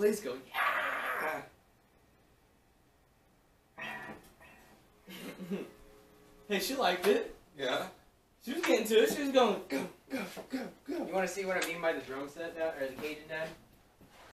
place go, yeah! Hey, she liked it. Yeah. She was getting to it. She was going, go, go, go, go. You want to see what I mean by the drum set, Dad? Or the Cajun, Dad?